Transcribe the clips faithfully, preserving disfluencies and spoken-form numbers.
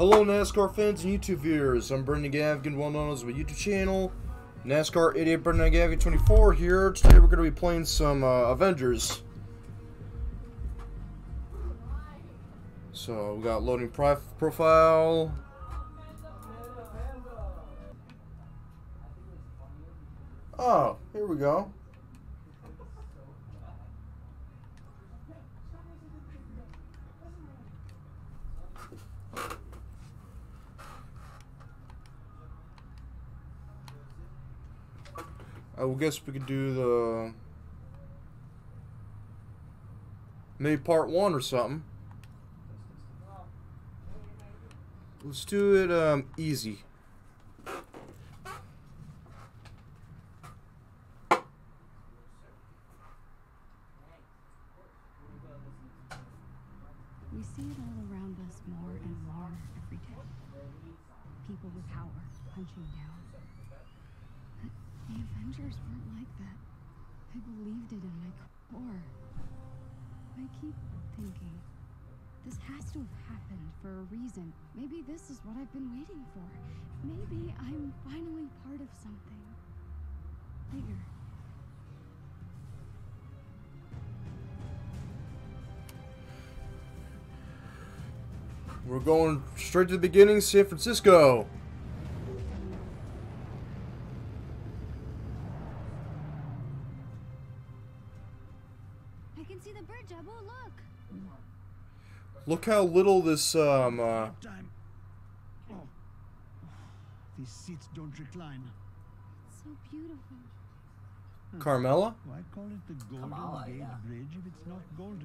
Hello NASCAR fans and YouTube viewers, I'm Brendan Gavigan, well known as my YouTube channel, NASCAR eighty-eight Brendan Gavigan twenty-four here. Today we're going to be playing some uh, Avengers. So we got loading pri profile. Oh, here we go. I would guess we could do the maybe part one or something. Let's do it um, easy. We see it all around us more and more every day. People with power punching down. The Avengers weren't like that. I believed it in my core. I keep thinking, this has to have happened for a reason. Maybe this is what I've been waiting for. Maybe I'm finally part of something bigger. We're going straight to the beginning, San Francisco. I can see the bridge, Abu, look. Look how little this um uh Time. Oh. These seats don't recline. It's so beautiful. Carmela? Why call it the Golden Kamala, Gate yeah. Bridge if it's not golden?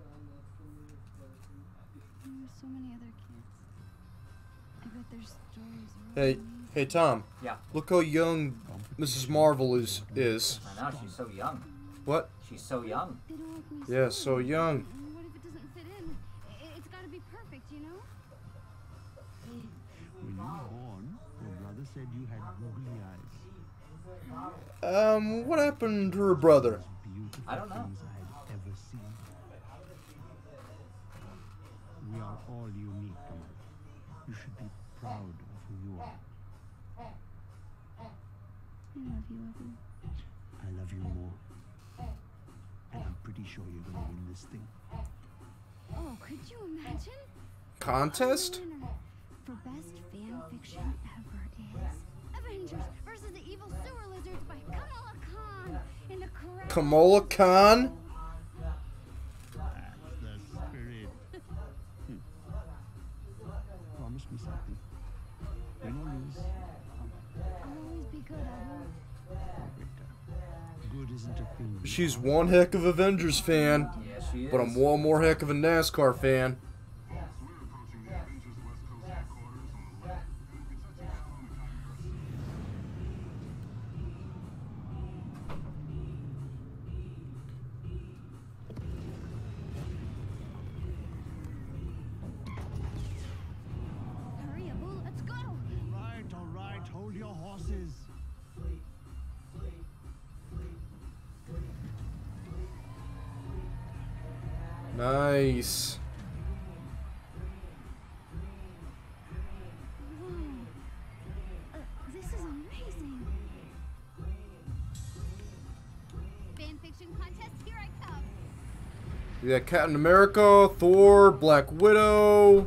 There's so many other kids. I bet their stories are Hey, amazing. hey Tom. Yeah. Look how young Missus Marvel is is. I know, she's so young. What? She's so young. They don't let me Yeah, see so it. young. And what if it doesn't fit in? I- It's got to be perfect, you know? When you were born, your brother said you had googly eyes. Um, what happened to her brother? Beautiful I don't know. things I had ever seen. We are all unique, Kamala. You should be proud of who you are. I love you, Abu. I love you more. And I'm pretty sure you're gonna win this thing. Oh, could you imagine? Contest? The winner for best fan fiction ever is Avengers versus the Evil Sewer Lizards by Kamala Khan in the correct. Kamala Khan? That's the spirit. Hmm. Promise me something. Win or lose, I'll always be good, Abu. Victor. Good isn't a thing. She's one heck of Avengers fan, Yeah, she is. but I'm one more heck of a NASCAR fan. Hurry, Abu, let's go. All right, all right. Hold your horses. Nice. Whoa. Uh, this is amazing. Fan fiction contest, here I come. We got Captain America, Thor, Black Widow.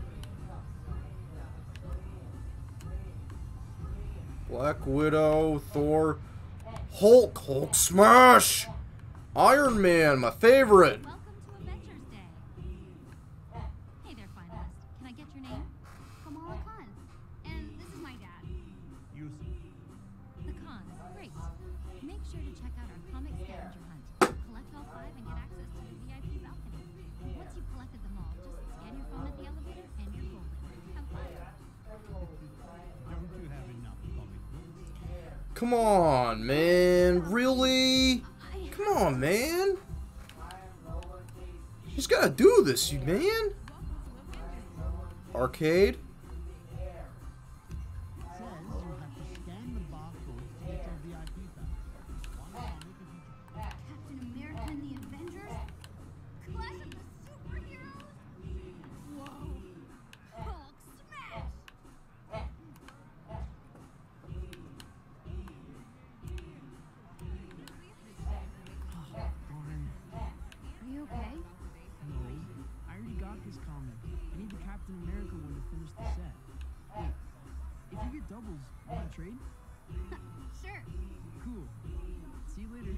Black Widow, Thor, Hulk, Hulk smash! Iron Man, my favorite. Welcome to Avengers Day. Hey there, finalist. Can I get your name? Kamala Khan. And this is my dad. Yusuf. The Khans. Great. Make sure to check out our comic scavenger hunt. Collect all five and get access to the V I P balcony. Once you've collected them all, just scan your phone at the elevator and you're golden. Have fun. Don't you have enough comic books? Come on, man. Really? Come on, man. You just gotta do this, you man. Arcade? Says you have to scan the barcode to get your V I P pass. One comic of each. Captain America and the Avengers? Clash of the Superheroes? Whoa. Hulk smash! Captain America one to finish the set. Wait, if you get doubles, you want to trade? Sure. Cool. See you later.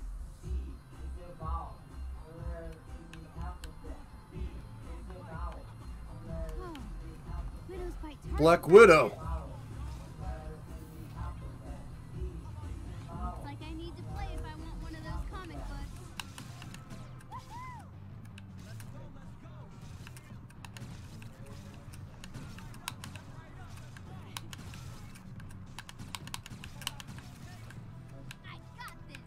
Oh, Widow's bite target. Black Widow. Looks like I need to play if I want one of those comic books. Woohoo! I got this.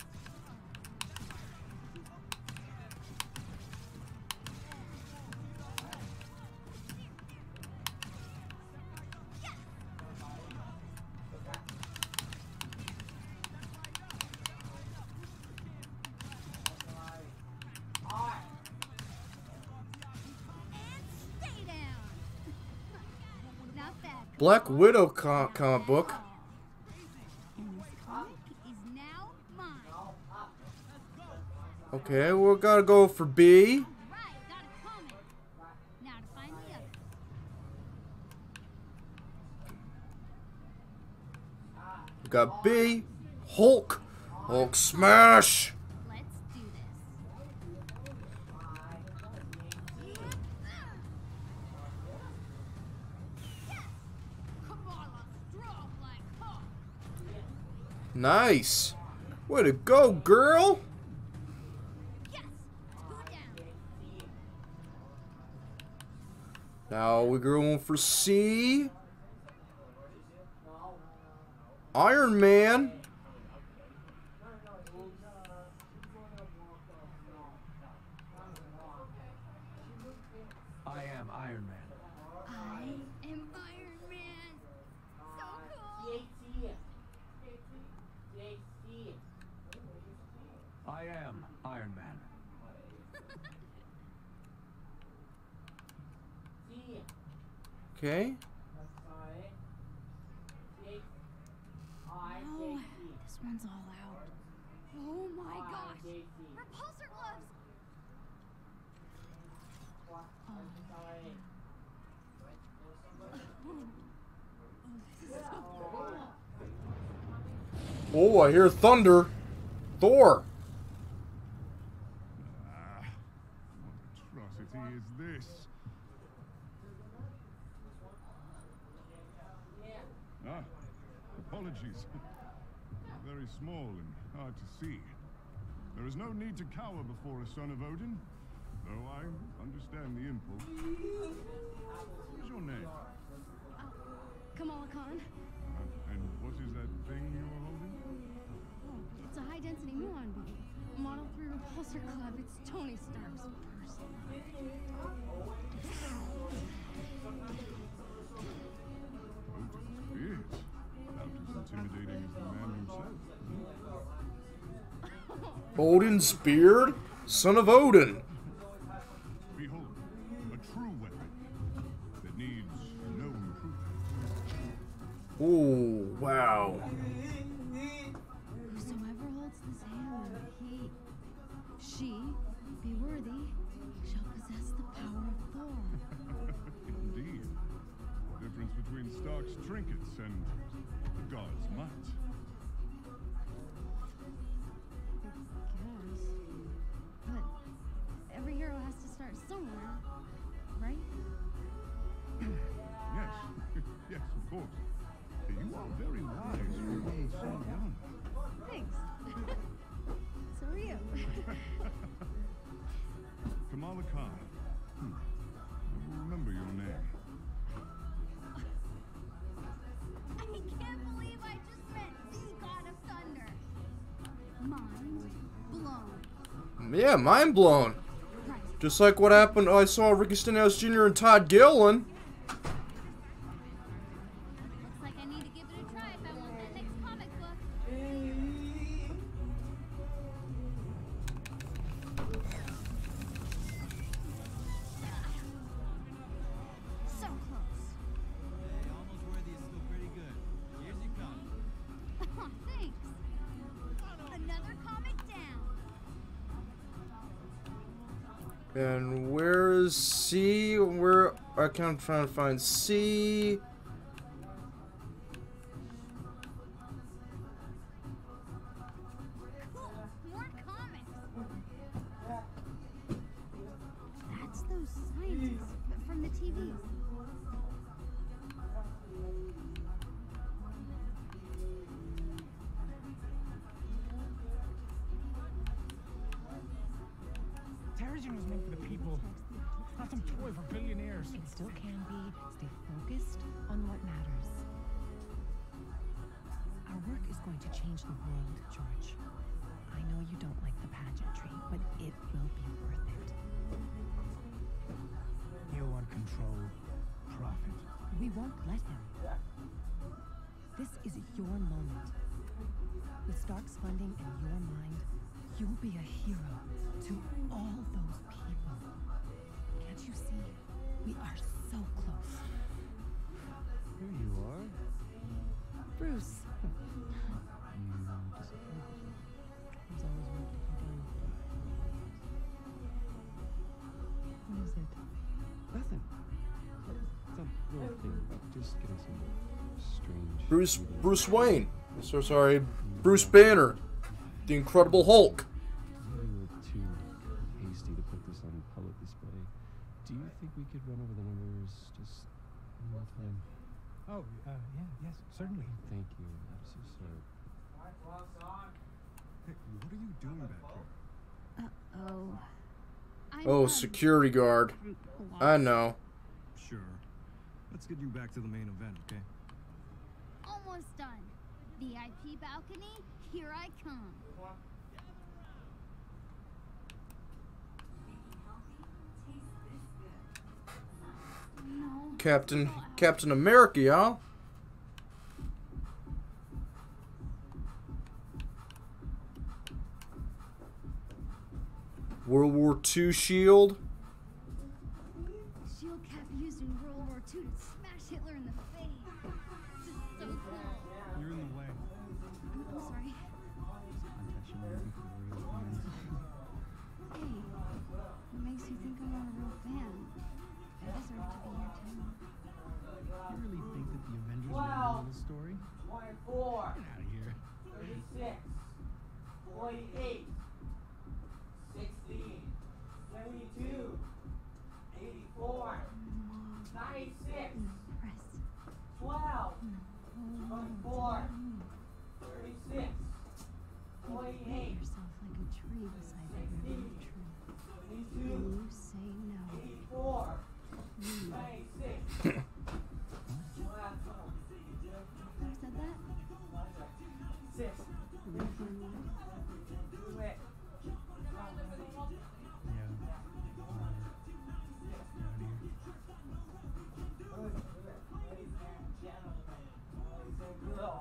And stay down. Not bad. Black Widow co comic book. And this comic is now mine. Okay, we gotta go for B. Right, got a comic. Now to find the other. We got B. Hulk. Hulk smash. Let's do this. Yes! Kamala, strong like Hulk. Nice. Way to go, girl. Yes! Two down. Now we're going for C. Iron Man. I am Iron Man. I am Iron Man. So cool. I am Iron Man. Okay. Oh, this one's all out. Oh my gosh. Repulsor gloves. Oh, I hear thunder. Thor. Ah, what atrocity is this? Ah, apologies. Very small and hard to see. There is no need to cower before a son of Odin, though I understand the impulse. What is your name? Kamala Khan. Uh, and what is that thing you are holding? Oh, it's a high-density muon beam. Model three Repulsor Club. It's Tony Stark's person. Odin is about as intimidating as the man himself. Odin's beard. Son of Odin. Behold, a true weapon that needs no improvement. Oh, wow. Whosoever holds this hammer, he, she, be worthy, shall possess the power of Thor. Indeed. The difference between Stark's trinkets and the god's might. I guess. But every hero has to start somewhere, right? Yes, yes, of course. You are very wise for being so young. Thanks. So are you. Kamala Khan. Hmm. I will remember your name. I can't believe I just met the God of Thunder. Mind blown. Yeah, mind blown. Right. Just like what happened, I saw Ricky Stenhouse Junior and Todd Gillen. Looks like I need to give it a try if I want that next comic book. So close. Hey, almost worthy is still pretty good. Here's your comic. Oh, thanks. Another comic down. And where is C? Where? I can't try to find C. More comics. That's those scientists from the T Vs. Terrigen was meant for the people, not some toy for billionaires. It still can be. Stay focused on what matters. Our work is going to change the world, George. I know you don't like the pageantry, but it will be worth it. You want control, profit. We won't let him. This is your moment. With Stark's funding and your mind, you'll be a hero to all those people. Can't you see? We are so close. Here you are. Bruce. You disappointed. There's always work to be done. What is it? Nothing. It's a little thing about just getting some strange. Bruce Bruce Wayne. So sorry, Bruce Banner, the Incredible Hulk. We were too hasty to put this on public display. Do you think we could run over the numbers just one more time? Oh, uh, yeah, yes, certainly. Thank you. I'm so sorry. Hey, what are you doing back here? Uh-oh. I'm Oh, done. security guard. I know. Sure. Let's get you back to the main event, okay? Almost done. V I P balcony, here I come. No. Captain Captain America, y'all. World War Two shield. Shield cap used in World War Two to smash Hitler in the face. This is so cool. You're in the way. I'm, I'm sorry. Hey, what makes you think I'm not a real fan? I deserve to be here too. You really think that the Avengers were the end of the story? twenty-four, Get out of here. thirty-six, forty-eight, sixteen, seventy-two, eighty-four, ninety-six, Press. twelve, No. twenty-four, thirty-six, You forty-eight, yourself like a tree beside the river tree. seventy-two, You say no. eighty-four, You. ninety-six. Who said that? Six. Real fun one. Do it. Yeah. Uh, get out of here. Ladies and gentlemen, boys and girls,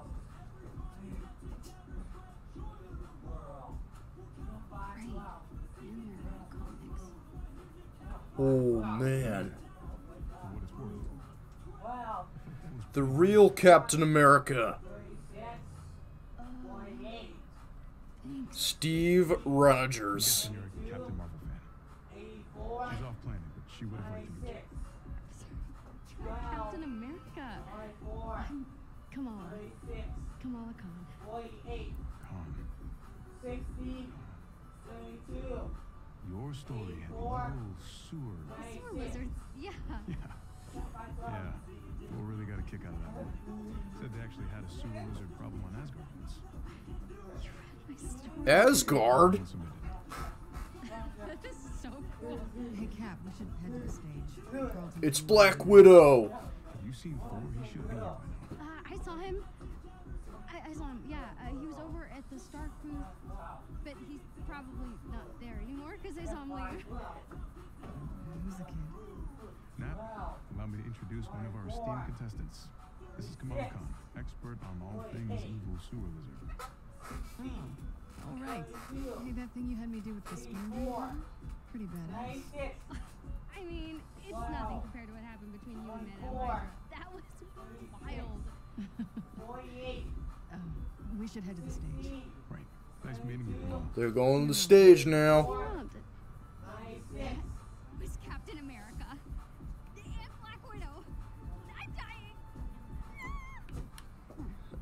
world. Great. And there are comics. Oh man, For what it's worth. twelve, the real Captain America, thirty-six, forty-eight, Thanks. Steve Rogers. And you're a Captain Marvel fan. eighty-four, She's off planet, but she would have liked to meet you. ninety-six, You're Captain America. twenty-four, I'm Kamala. thirty-six, Kamala Khan. forty-eight, Calm. sixty, seventy-two, Your story had the whole sewer. Sewer lizards. Yeah. Yeah. Yeah. Thor really got a kick out of that one. Said they actually had a sewer lizard problem on Asgard once. You read my story. Asgard. Once admitted. This is so cool. Hey, Cap, we should head to the stage. Carlton- It's Black Widow. Have you seen Thor? He should be here by now. Uh, I saw him. I, I saw him. Yeah, uh, he was over at the Stark booth, but he's probably not there anymore because I saw him leave. Who's the kid? Nat, allow me to introduce one of our esteemed contestants. This is Kamala Khan, expert on all things evil sewer lizard. Oh, all right. Hey, that thing you had me do with the spin wheel? Pretty badass. ninety-six, I mean, it's nothing compared to what happened between you and Matt and Hydra. That was wild. forty-eight, Um, we should head to the stage. Right. Nice meeting you, Kamala. They're going to the stage now. Wild. ninety-six, That was Captain America. And Black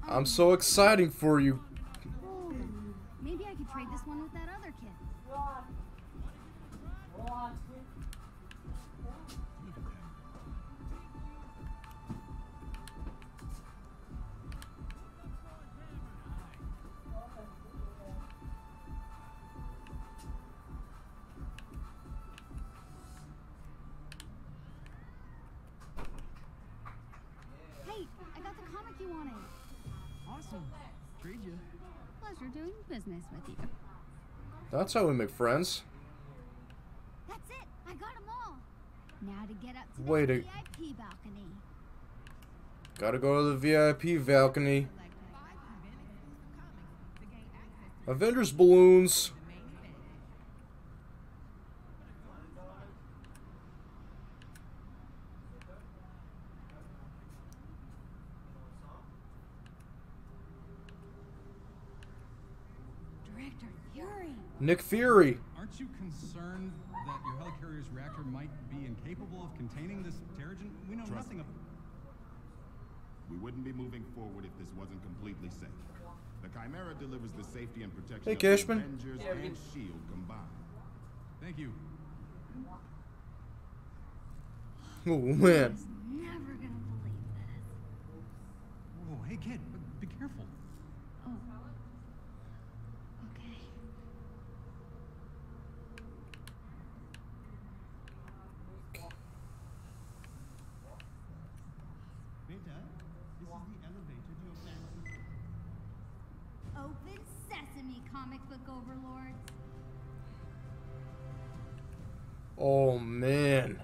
I'm so exciting for you. Oh, maybe I could trade this one with that other kid. Hey, I got the comic you wanted. Awesome. Trade you. Pleasure doing business with you. That's how we make friends. That's it. I got them all. Now to get up to Wait the a- V I P balcony. Gotta go to the V I P balcony. Avengers balloons. Director Fury. Nick Fury. Aren't you concerned that your helicarrier's reactor might be incapable of containing this Terrigen? We know Trust nothing of... We wouldn't be moving forward if this wasn't completely safe. The Chimera delivers the safety and protection Hey, of Cashman. the Avengers and SHIELD combined. Thank you. Oh man. He's never gonna believe this. Whoa, hey kid, be careful. Oh. Okay. Beta, this is the elevator to your fancy. Open sesame, comic book overlords. Oh man.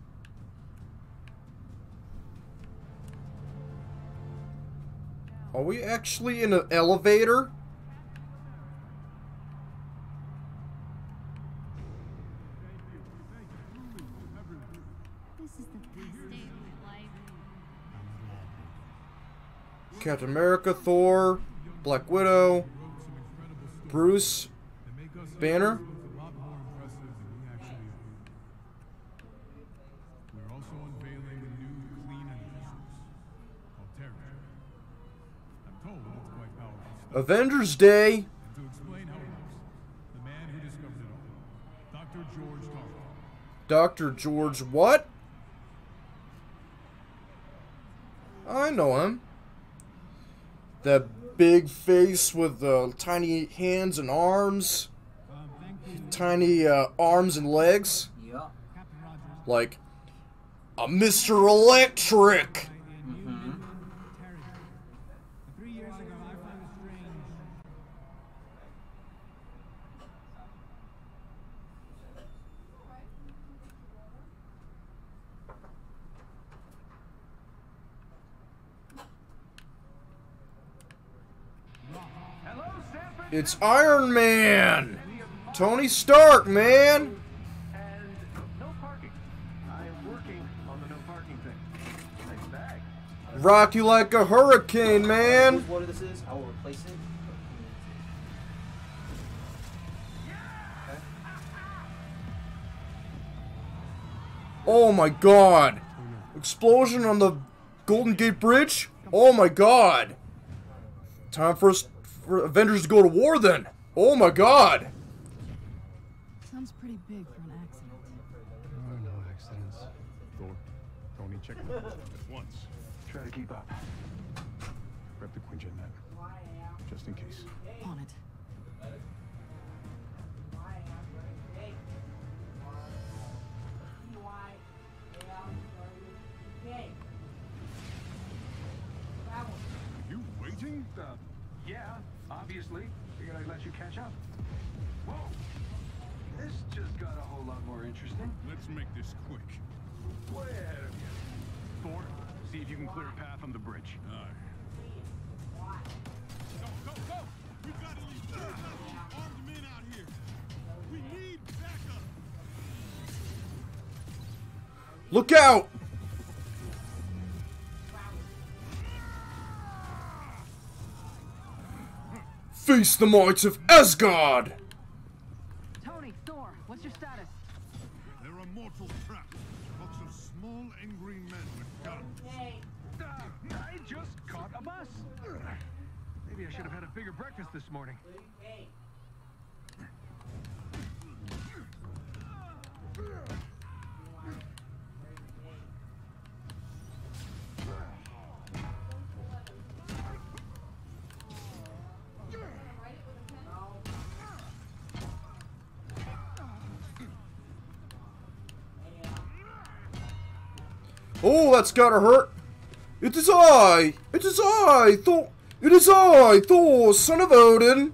Are we actually in an elevator? This is the best day of my life. Captain America, Thor, Black Widow, Bruce Banner. A lot more impressive than we actually are. We're also unveiling a new clean energy source called Terrigen. I'm told it's quite powerful stuff. Avengers Day. And to explain how it works, the man who discovered it all, Doctor George THOR. Doctor George what? I know him. That big face with uh, tiny hands and arms. Tiny uh, arms and legs. Yeah. Like a Mister Electric. Mm-hmm. Three years ago, I found it strange. It's Iron Man. Tony Stark, man. And no parking. I'm working on the no parking thing. Nice bag. Rock you like a hurricane, man. What this is, I will replace it. Oh my god. Explosion on the Golden Gate Bridge? Oh my god. Time for us for Avengers to go to war then. Oh my god. Sounds pretty big for an accident. Oh, no accidents. Thor, Tony, check him out at once. Try to keep up. Grab the Quinjet net, just in case. On it. You waiting? Uh, yeah, obviously. Figured I'd let you catch up. Whoa! This just got a whole lot more interesting. Let's make this quick. Way ahead of you. Thor, see if you can clear a path on the bridge. Aye. Go, go, go! We've got at least thirty armed men out here. We need backup. Look out. Face the might of Asgard. Tony, Thor, what's your status? They're a mortal trap. Lots of small, angry men with guns. Ah, I just caught a bus. Maybe I should have had a bigger breakfast this morning. Oh, that's gotta hurt. It is I! It is I, Thor! It is I, Thor, son of Odin!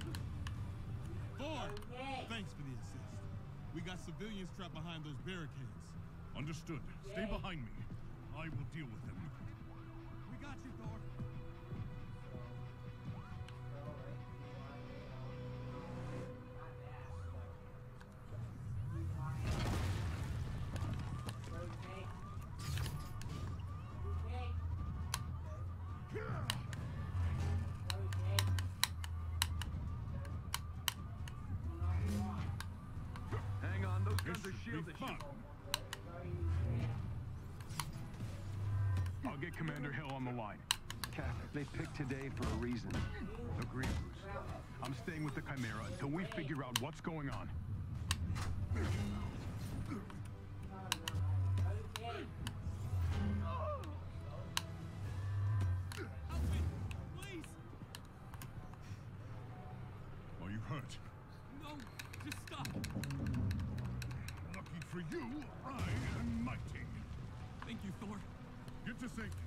Thor! Thanks for the assist. We got civilians trapped behind those barricades. Understood. Stay behind me. I will deal with them. We got you, Thor. Hang on, those This guns are should be shielded. fun. I'll get Commander Hill on the line. Cap, they picked today for a reason. Agreed, Bruce. I'm staying with the Chimera until we figure out what's going on. Please! Are you hurt? No! Just stop! Lucky for you, I am mighty. Thank you, Thor. Get to safety.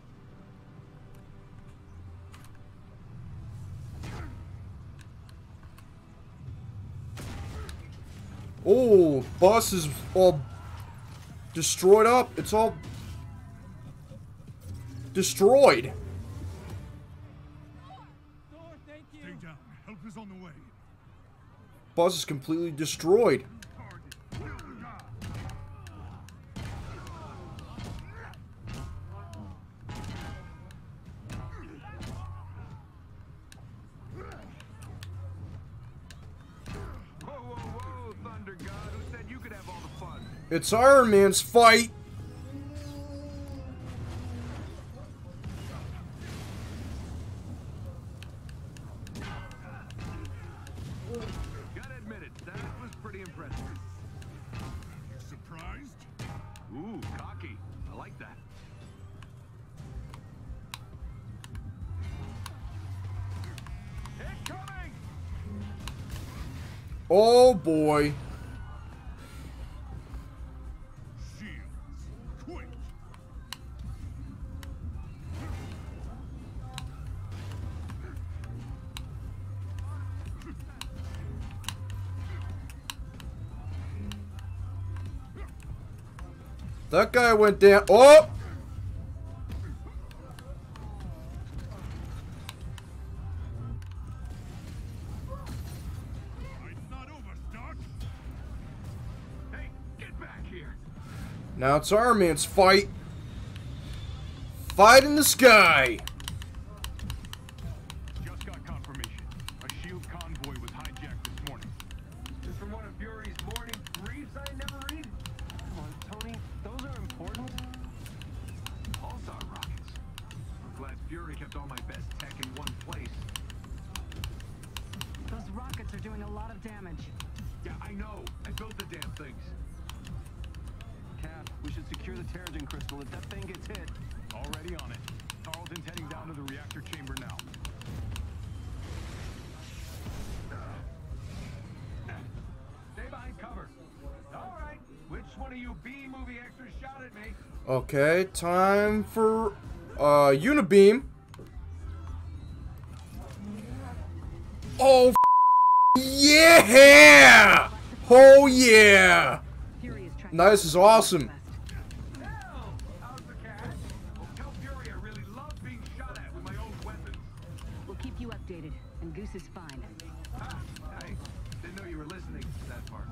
Oh, bus is all destroyed up. It's all destroyed. Thor, thank you! Stay down. Help is on the way. Bus is completely destroyed. Whoa, whoa, whoa, Thunder God. Who said you could have all the fun? It's Iron Man's fight. Gotta admit it, that was pretty impressive. Surprised? Ooh, cocky. I like that. Incoming! Oh boy. Shields. Quick. That guy went down. Oh! Fight's not over, Stark. Hey, get back here! Now it's Iron Man's fight. Fight in the sky. Just got confirmation. A shield convoy was hijacked this morning. This is from one of Fury's morning briefs I never read. Come on, Tony. Those are important. Pulsar rockets. I'm glad Fury kept all my best tech in one place. Those rockets are doing a lot of damage. Yeah, I know. I built the damn things. Cap, we should secure the Terrigen crystal if that thing gets hit. Already on it. Tarleton's heading down to the reactor chamber now. Stay behind cover. All right. Which one of you B-movie extras shot at me? Okay, time for uh Unibeam. Oh f yeah! Oh yeah! Fury is trying Nice is awesome. Hell, how's the cat? Well, tell Fury I really love being shot at with my own weapons. We'll keep you updated, and Goose is fine. Ah, I didn't know you were listening to that part.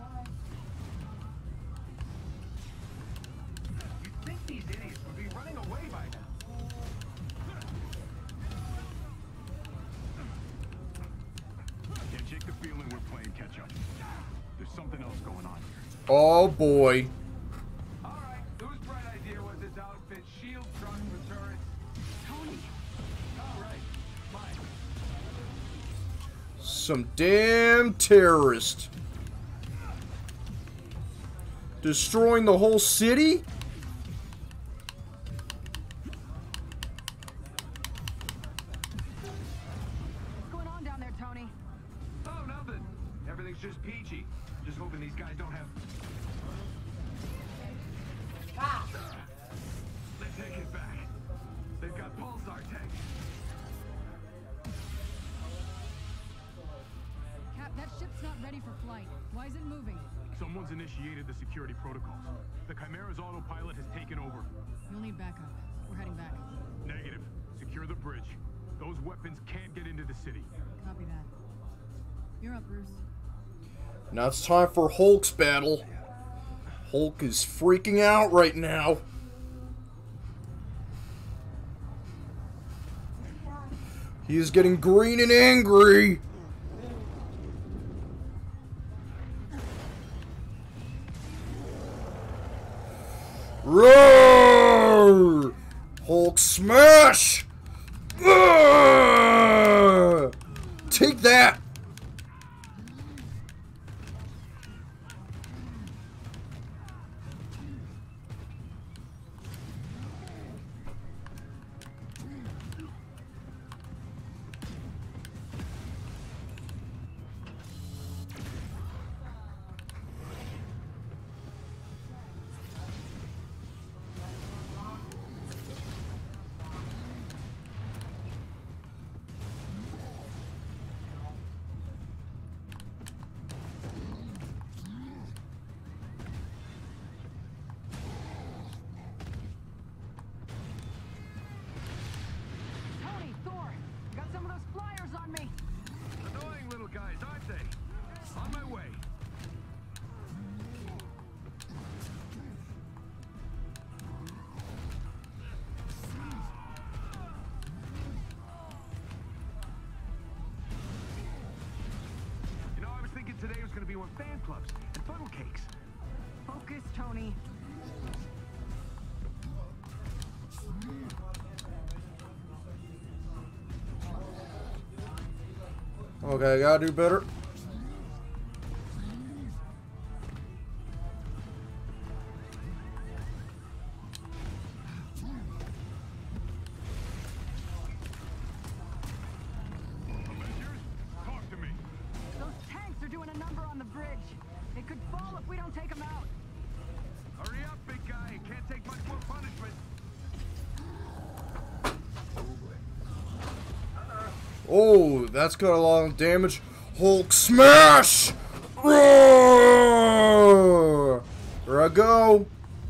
You'd think these idiots would be running away by now. Can't shake the feeling we're playing catch up. There's something else going on here. Oh boy. All right, whose bright idea was this outfit shield truck for turrets? some damn terrorist. Destroying the whole city? What's going on down there, Tony? Oh, nothing. Everything's just peachy. Just hoping these guys don't have... Ah! They take it back. They've got pulsar tanks. Cap, that ship's not ready for flight. Why is it moving? Someone's initiated the security protocols. The Chimera's autopilot has taken over. You'll need backup. We're heading back. Negative. Secure the bridge. Those weapons can't get into the city. Copy that. You're up, Bruce. Now it's time for Hulk's battle. Hulk is freaking out right now. He is getting green and angry. Roar! Hulk smash! Ugh! Take that! Tony, Thor, got some of those flyers on me. Annoying little guys, aren't they? On my way. You know, I was thinking today was going to be one fan clubs and funnel cakes. Focus, Tony. Okay, I gotta do better. Avengers, talk to me. Those tanks are doing a number on the bridge. They could fall if we don't take them out. Hurry up, big guy. It can't take much more punishment. Oh, that's got a lot of damage. Hulk smash! Roar! There I go.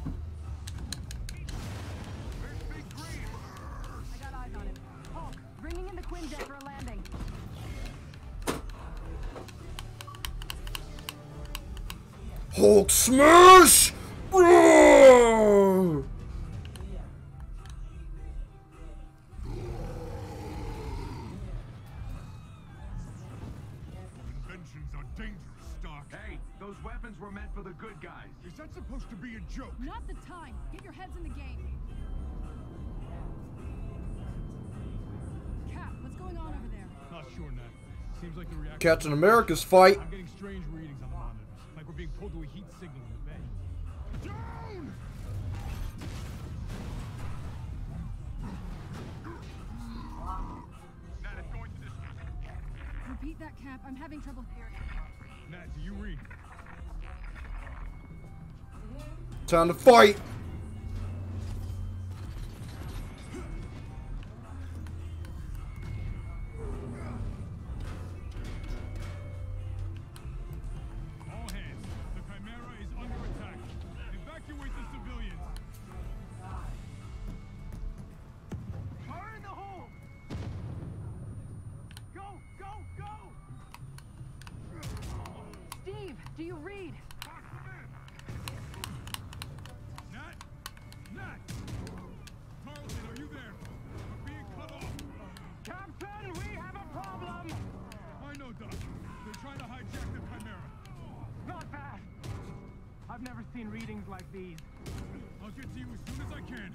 Where's Big Green? I got eyes on him. Hulk, bringing in the Quinjet for a landing. Hulk smash! Roar! Inventions are dangerous, Stark. Hey, those weapons were meant for the good guys. Is that supposed to be a joke? Not the time. Get your heads in the game. Cap, what's going on over there? Not sure, Nat. Seems like the reactor... Captain America's fight. I'm getting strange readings on the monitor. Like we're being pulled to a heat signal in the bay. Down! Nat, it's going to this... Repeat that, Cap. I'm having trouble hearing. Nat, do you read? Time to fight. All hands. The Chimera is under attack. Evacuate the civilians. Fire in the hole! Go, go, go! Steve, do you read? Nat? Nat! Carlton, are you there? We're being cut off. Captain, we have a problem! I know, Doc. They're trying to hijack the Chimera. Not fast! I've never seen readings like these. I'll get to you as soon as I can.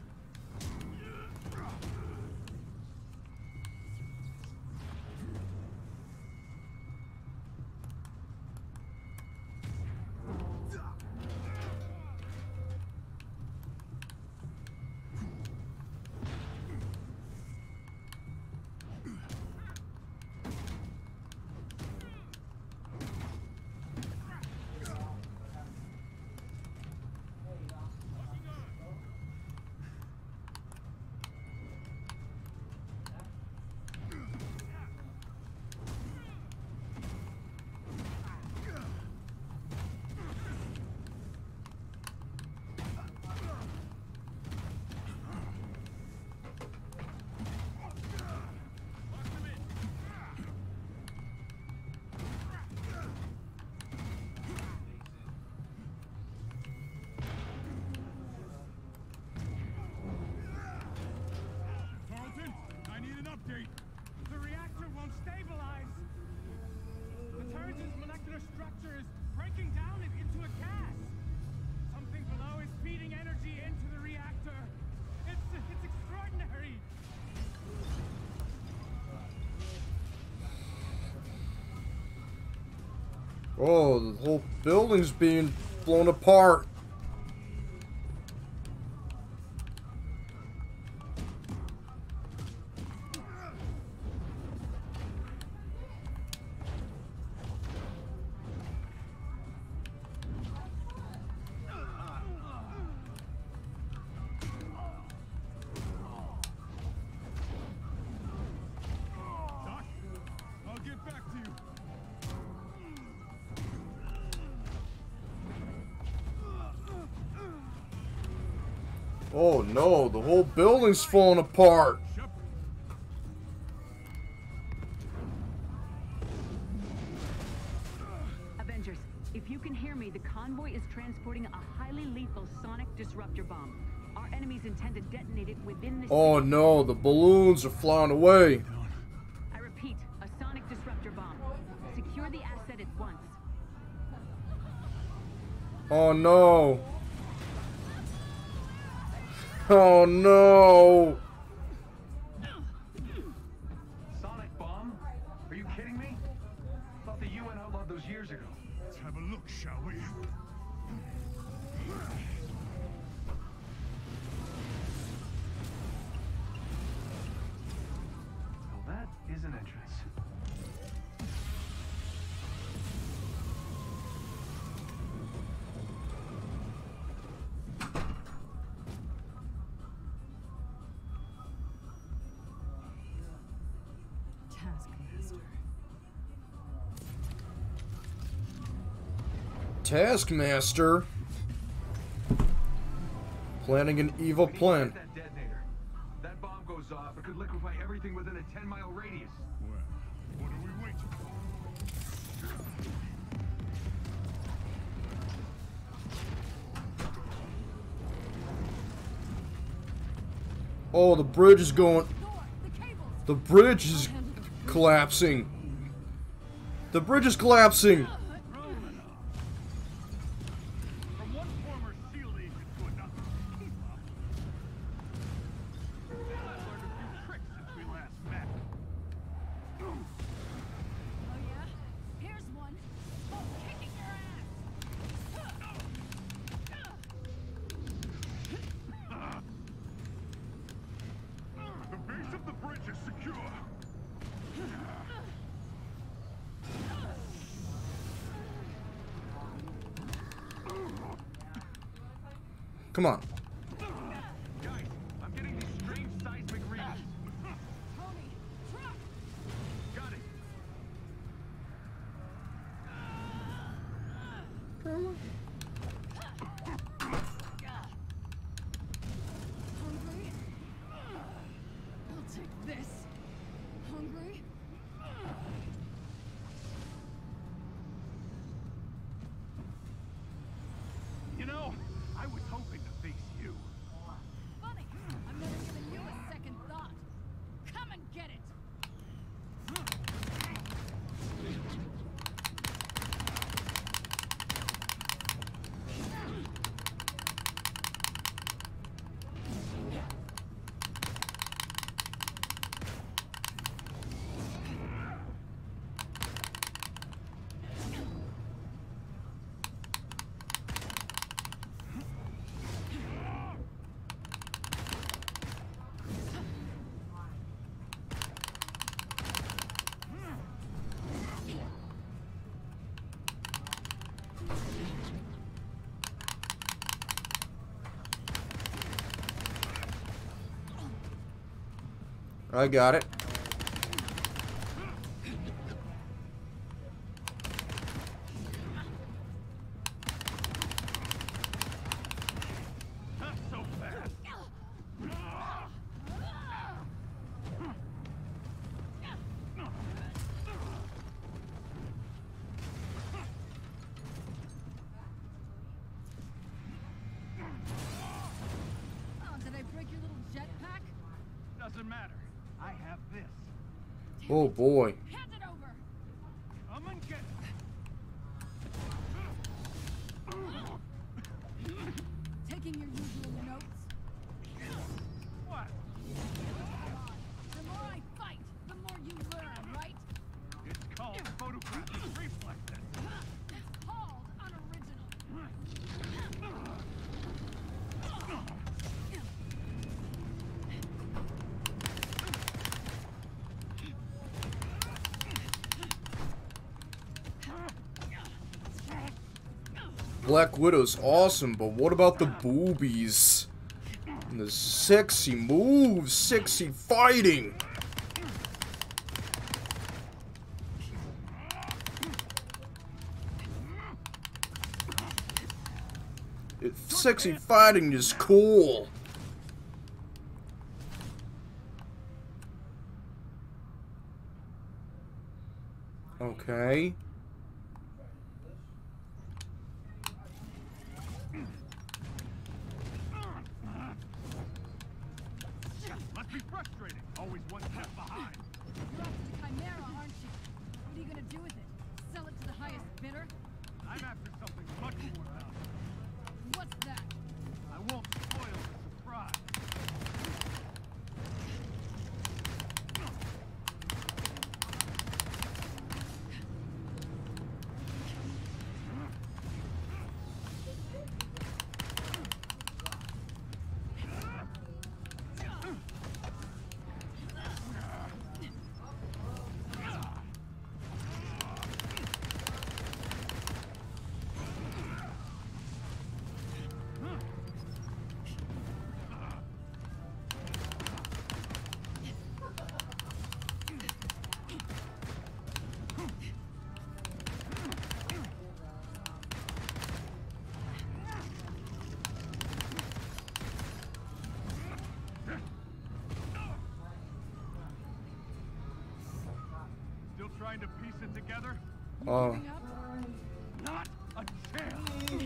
Oh, the whole building's being blown apart. I'll get back to you. Oh no, the whole building's falling apart. Avengers, if you can hear me, the convoy is transporting a highly lethal sonic disruptor bomb. Our enemies intend to detonate it within the Oh city. no, the balloons are flying away. I repeat, a sonic disruptor bomb. Secure the asset at once. Oh no. Oh no. Sonic bomb? Are you kidding me? Thought the U N outlawed those years ago. Let's have a look, shall we? Well, that is an entrance. Taskmaster. Taskmaster. Planning an evil We need to plan. get that detonator. That bomb goes off, it could liquefy everything within a ten mile radius. Well, what are we waiting for? Oh, the bridge is going. The bridge is collapsing. The bridge is collapsing. From one former SEAL agent to another. Keep up. I've learned a few tricks since we last met. Oh yeah? Here's one. Oh, kicking your The base of the bridge is secure. Come on. Guys, I'm getting these strange seismic readings. Tony, truck! Got it. Hungry? I'll take this. Hungry? You know, I was hoping to face you. Funny, I'm never giving you a second thought. Come and get it! I got it. Not so fast. Oh, did I break your little jetpack? Doesn't matter. I have this. Oh boy. Hand it over! Come and get it. Taking your usual notes. What? The more I fight, the more you learn, right? It's called photographic reflexes. Black Widow's awesome, but what about the boobies? And the sexy moves, sexy fighting. It, sexy fighting is cool. Okay. Must be frustrating. Always one step behind. You're after the Chimera, aren't you? What are you gonna do with it? Sell it to the highest bidder? I'm after something much more valuable. What's that? I won't spoil the surprise. Trying to piece it together? Oh. Not a chance.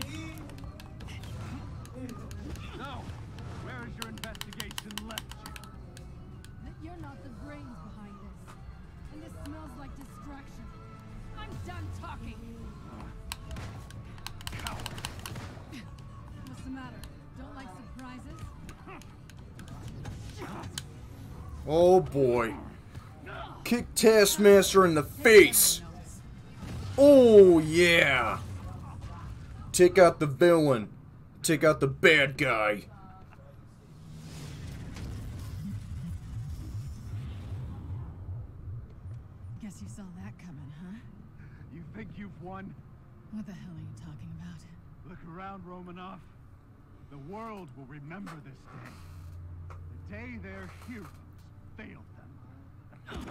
No. Where has your investigation left you? That you're not the brains behind this. And this smells like distraction. I'm done talking. Coward. What's the matter? Don't like surprises? Oh boy. Kick Taskmaster in the face. Oh yeah. Take out the villain. Take out the bad guy. Guess you saw that coming, huh? You think you've won? What the hell are you talking about? Look around, Romanoff. The world will remember this day. The day their heroes failed them.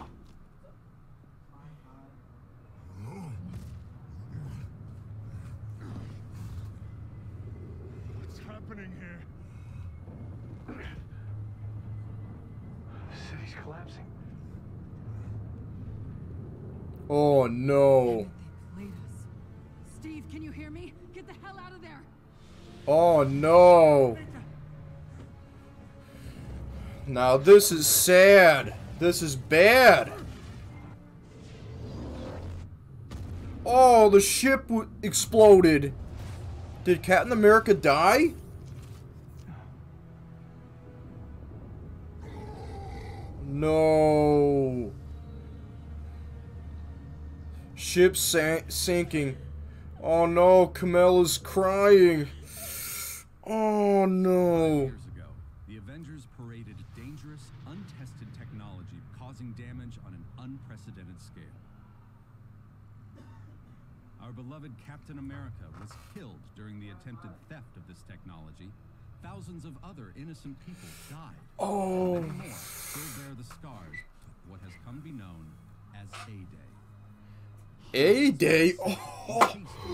What's happening here? The city's collapsing. Oh no. They played us. Steve, can you hear me? Get the hell out of there! Oh no. Now this is sad. This is bad. Oh, the ship w exploded. Did Captain America die? No. Ship sank sinking. Oh no, Kamala's crying. Oh no. Years ago, the Avengers paraded dangerous, untested technology causing damage on an unprecedented scale. Our beloved Captain America was killed during the attempted theft of this technology. Thousands of other innocent people died. Oh. Many more still bear the scars of what has come to be known as A-Day. A-Day? Oh.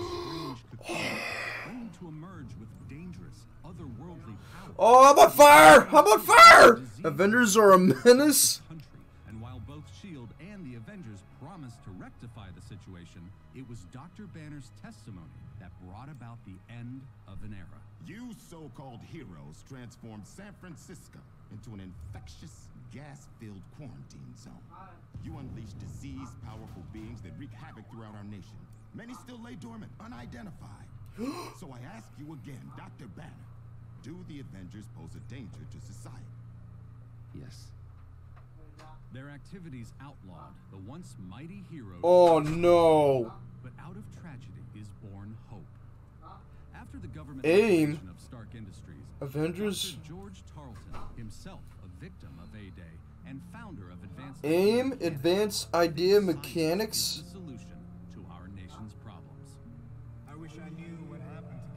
Only to emerge with dangerous, otherworldly power. Oh, I'm on fire! I'm on fire! Avengers are a menace? And while both SHIELD and the Avengers promised to rectify the situation, it was Doctor Banner's testimony that brought about the end of an era. You so-called heroes transformed San Francisco into an infectious, gas-filled quarantine zone. You unleashed disease, powerful beings that wreak havoc throughout our nation. Many still lay dormant, unidentified. So I ask you again, Doctor Banner, do the Avengers pose a danger to society? Yes. Their activities outlawed the once mighty heroes. Oh no. But out of tragedy is born hope. After the government AIM. of Stark Industries, Avengers. Doctor George Tarleton, himself a victim of A-Day and founder of Advanced AIM, Advanced Idea Mechanics. The solution to our nation's problems. I wish I knew what happened to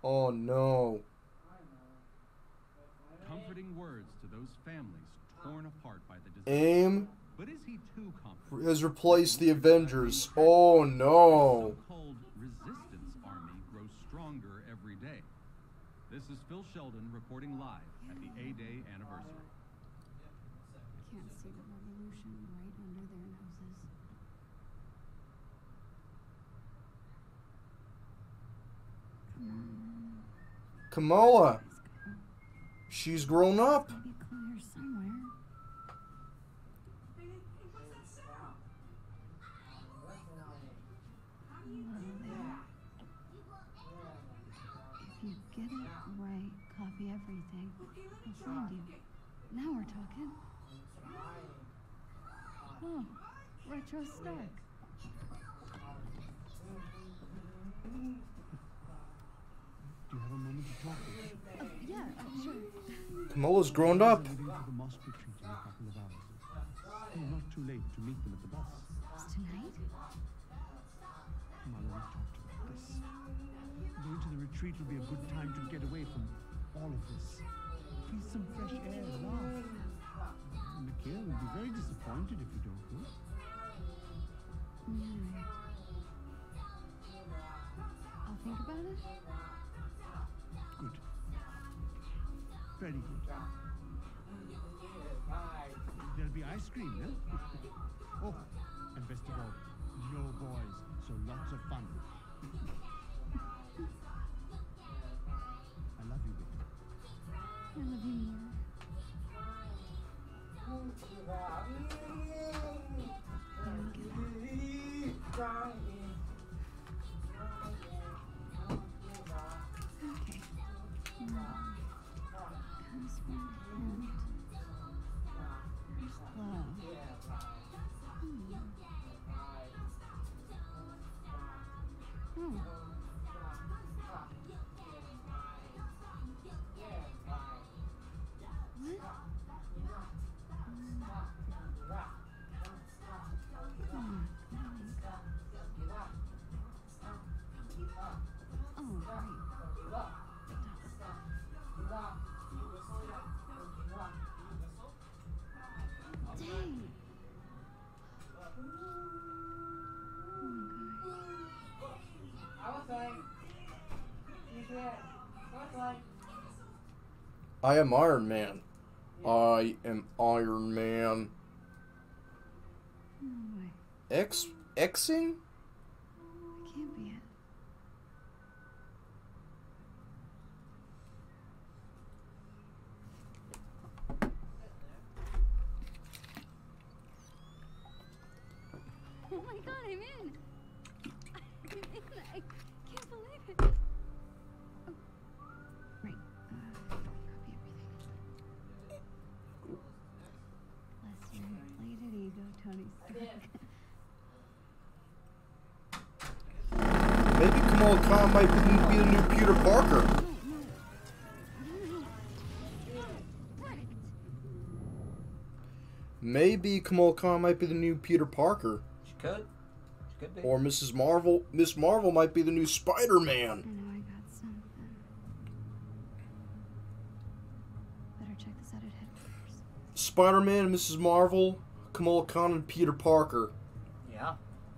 Oh no. Comforting words to those families torn apart by the disaster. AIM But is he too comforting? has replaced the Avengers. Oh no. The so-called resistance army grows stronger every day. This is Phil Sheldon reporting live at the A-Day anniversary. Can't see the revolution right under their noses. Come on. Kamala. She's grown up. Maybe Claire's somewhere. If you get it right, copy everything, I'll find you. Now we're talking. Oh, retro Stark. Do you have a moment to talk? Uh, yeah, uh, sure. Kamala's grown up. I'm leaving for the mosque retreat in a couple of hours. Oh, not too late to meet them at the bus. It's tonight? Kamala, we've talked about this. Going to the retreat will be a good time to get away from all of this. Breathe some fresh air, laugh. Mikhail will be very disappointed if you don't go. Mm. I'll think about it. Good. Very good. There'll be ice cream, no? Oh, and best of all, no boys, so lots of fun. I love you, Victor. I love you more. Okay. Husband and first love. Hmm. Hmm. I am Iron Man. I am Iron Man. No way. X Xing? It can't be it. Oh my god, I'm in! I'm in! I can't believe it! Oh, right. Uh, copy everything. Bless your inflated ego, Tony Stark. Maybe Kamala Khan might be the new Peter Parker. Maybe Kamala Khan might be the new Peter Parker. She could. She could be. Or Missus Marvel. Miss Marvel might be the new Spider-Man. I know I got something. Better check this out at headquarters. Spider-Man and Missus Marvel, Kamala Khan and Peter Parker. Yeah.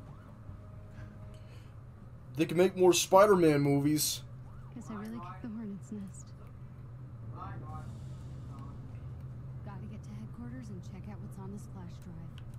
They can make more Spider-Man movies. Guess I really kicked the hornet's nest. Gotta get to headquarters and check out what's on this flash drive.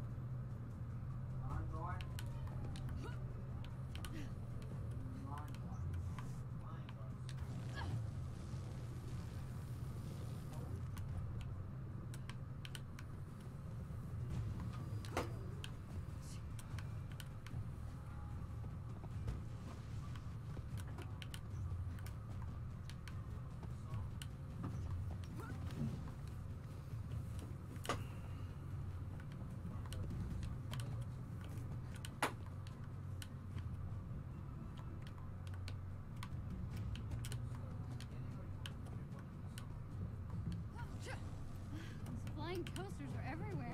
Flying coasters are everywhere.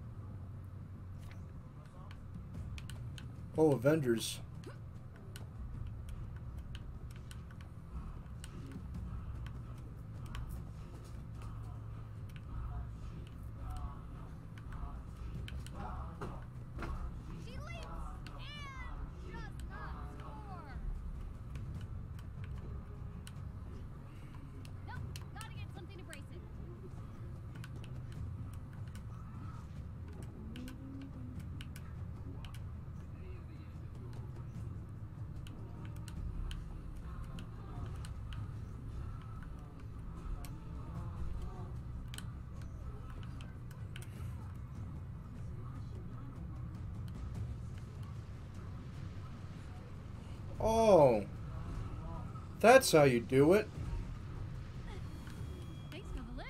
Oh, Avengers. Oh. That's how you do it. Thanks for the lift.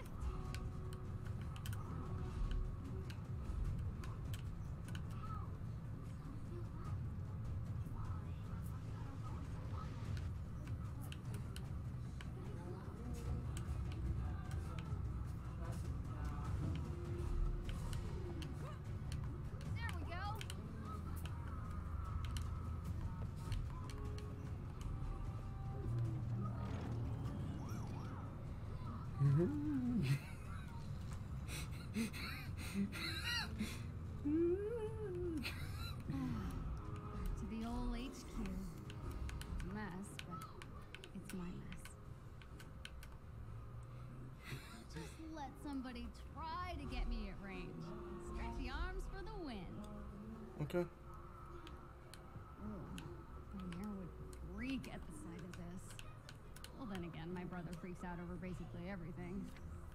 There we go. To the old H Q. Mess, but it's my mess. Just let somebody try to get me at range. Stretchy arms for the win. Okay. Oh, the mayor would freak at the sight of this. Well, then again, my brother freaks out over basically everything.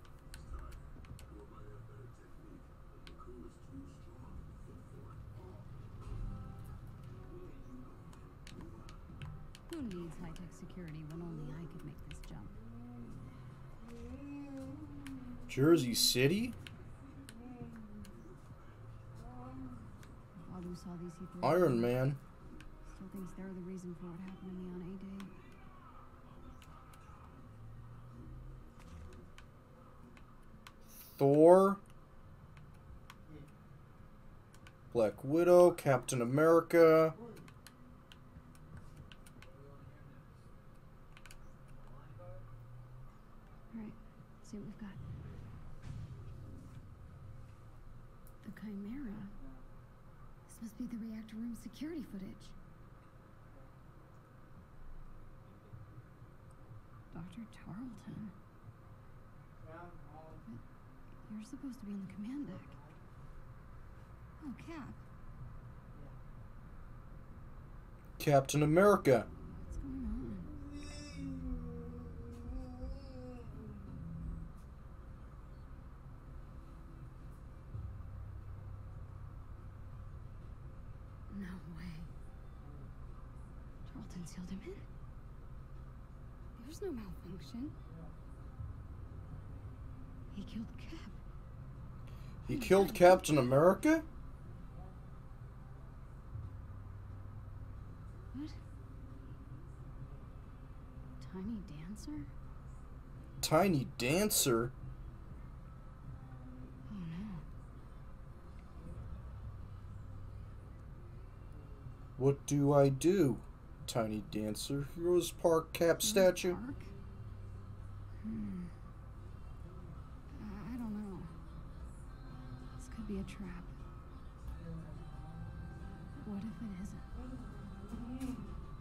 Who needs high-tech security when only I could make this jump? Jersey City? Father saw these he threw Iron away. Man. Still thinks they're the reason for what happened to me on A-Day. Thor. Black Widow. Captain America. Alright, see what we've got. The Chimera. This must be the reactor room security footage. Doctor Tarleton. But you're supposed to be on the command deck. Oh, Cap. Captain America. What's going on? No way. Tarleton sealed him in. There's no malfunction. He killed Cap. He killed Captain America? What? Tiny dancer? Tiny dancer? Oh no. What do I do? Tiny dancer. Heroes Park Cap statue. Park? Hmm. I, I don't know. This could be a trap. What if it isn't?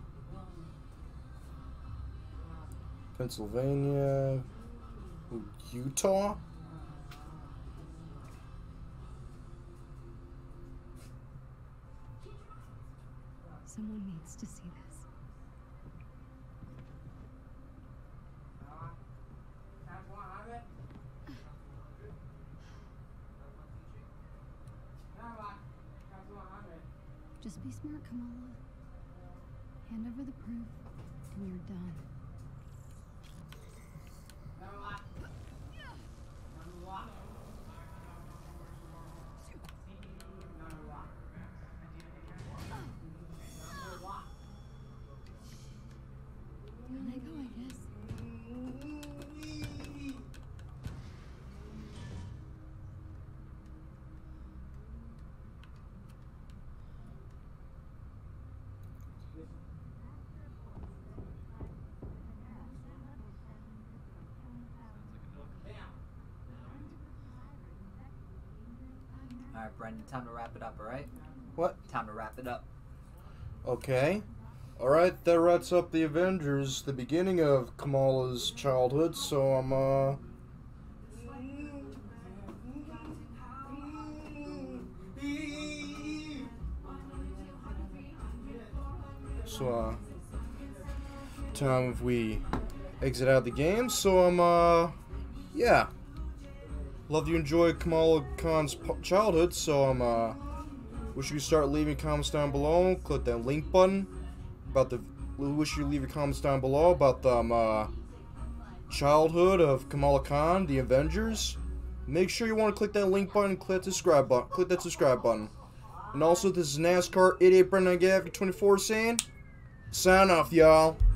Pennsylvania. Utah? Someone needs to see this. Just be smart, Kamala. Hand over the proof, and you're done. Can I go, I guess? Alright, Brendan, time to wrap it up, alright? What? Time to wrap it up. Okay. Alright, that wraps up the Avengers, the beginning of Kamala's childhood, so I'm, uh... So, uh... time if we exit out the game, so I'm, uh... yeah. Love you enjoy Kamala Khan's childhood, so I'm, uh... wish you could start leaving comments down below. Click that link button about the we wish you leave your comments down below about the um, uh, childhood of Kamala Khan, the Avengers. Make sure you want to click that link button and click that subscribe button. Click that subscribe button. And also, this is NASCAR eighty-eight Brendan Gav twenty-four saying, sign off, y'all.